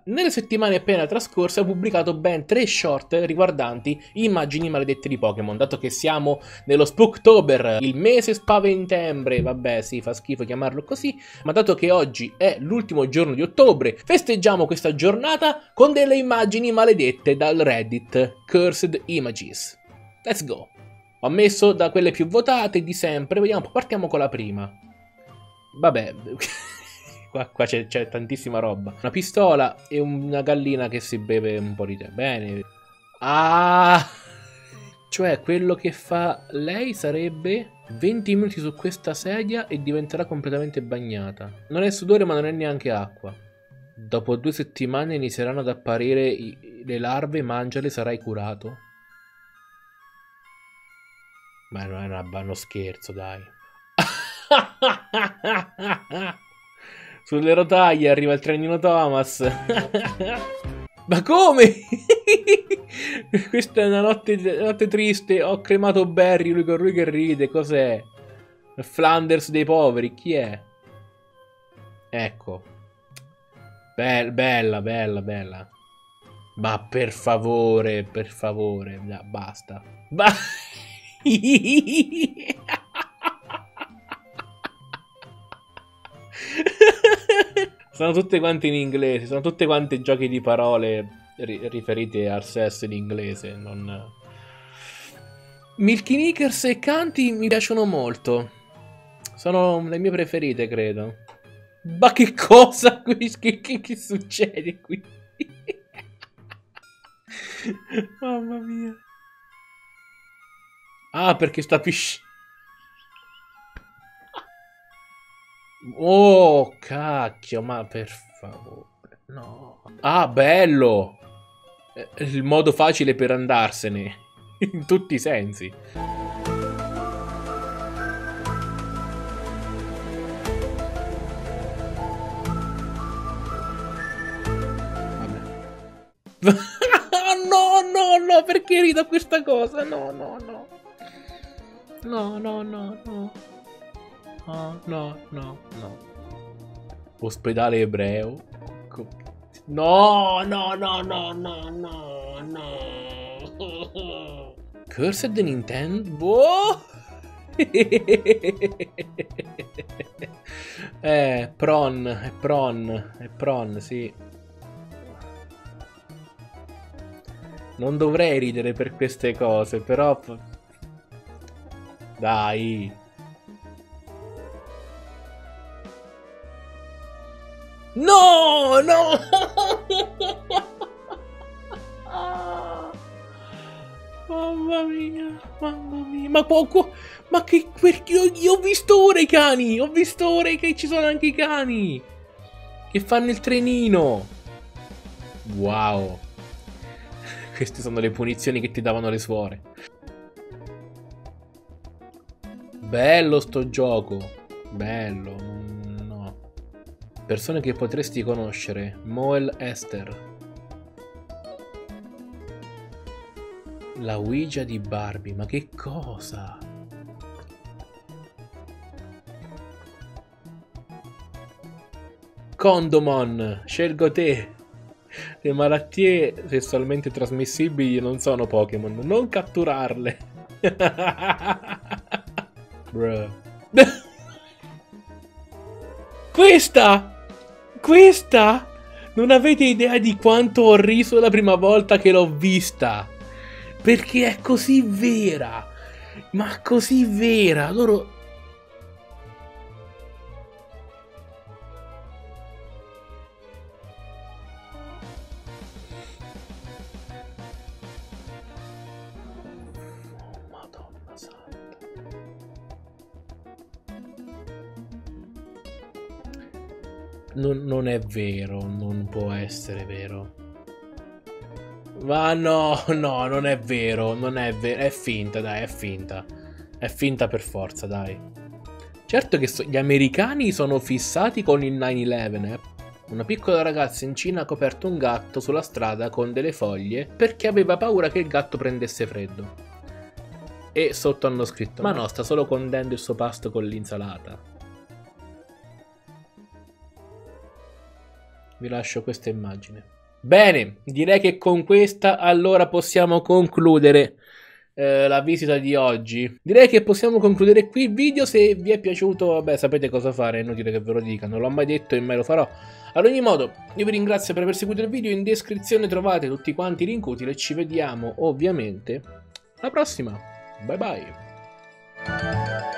Nelle settimane appena trascorse ha pubblicato ben 3 short riguardanti immagini maledette di Pokémon, dato che siamo nello Spooktober, il mese spaventembre, vabbè sì, fa schifo chiamarlo così, ma dato che oggi è l'ultimo giorno di ottobre, festeggiamo questa giornata con delle immagini maledette dal Reddit Cursed Images. Let's go! Ho messo da quelle più votate di sempre, vediamo, partiamo con la prima. Vabbè... Qua c'è tantissima roba. Una pistola e una gallina che si beve un po' di tè. Bene. Ah! Cioè, quello che fa lei sarebbe 20 minuti su questa sedia e diventerà completamente bagnata. Non è sudore, ma non è neanche acqua. Dopo 2 settimane inizieranno ad apparire le larve, mangiale, sarai curato. Ma non è uno scherzo, dai. Sulle rotaie arriva il trenino Thomas. Ma come? Questa è una notte triste. Ho cremato Barry, lui che ride. Cos'è? Flanders dei poveri. Chi è? Ecco. Bella, bella, bella. Ma per favore, basta. Sono tutte quante in inglese, sono tutte quante giochi di parole riferiti al sesso in inglese. Non... Milky Knickers e Canti mi piacciono molto. Sono le mie preferite, credo. Ma che cosa? Che succede qui? Mamma mia. Ah, perché sta piscina. Oh, cacchio, ma per favore, no. Ah, bello! Il modo facile per andarsene, in tutti i sensi. Vabbè. No, no, no, perché rido questa cosa? No, no, no. No, no, no, no. Oh, no, no, no. Ospedale ebreo. No, no, no, no, no, no, no. Cursed Nintendo? Boh. Prawn, sì. Non dovrei ridere per queste cose, però... Dai. No, no. Mamma mia, mamma mia. Ma poco. Ma che. Io ho visto ora i cani. Ho visto ora che ci sono anche i cani. Che fanno il trenino. Wow. Queste sono le punizioni che ti davano le suore. Bello sto gioco. Bello. No. Persone che potresti conoscere. Moel Esther. La Ouija di Barbie. Ma che cosa? Condomon. Scelgo te. Le malattie sessualmente trasmissibili non sono Pokémon. Non catturarle. Bruh. Questa! Non avete idea di quanto ho riso la prima volta che l'ho vista. Perché è così vera. Ma così vera. Loro... Madonna santa. Non è vero, non può essere vero. Ma no, no, non è vero, non è vero, è finta, dai, è finta. È finta per forza, dai. Certo che gli americani sono fissati con il 9/11, Una piccola ragazza in Cina ha coperto un gatto sulla strada con delle foglie perché aveva paura che il gatto prendesse freddo. E sotto hanno scritto: ma no, sta solo condendo il suo pasto con l'insalata. vi lascio questa immagine. Bene, direi che con questa allora possiamo concludere la visita di oggi. Direi che possiamo concludere qui il video. Se vi è piaciuto, vabbè, sapete cosa fare, è inutile che ve lo dica, non l'ho mai detto e mai lo farò. Ad ogni modo, io vi ringrazio per aver seguito il video, in descrizione trovate tutti quanti i link utili e ci vediamo ovviamente alla prossima. Bye bye.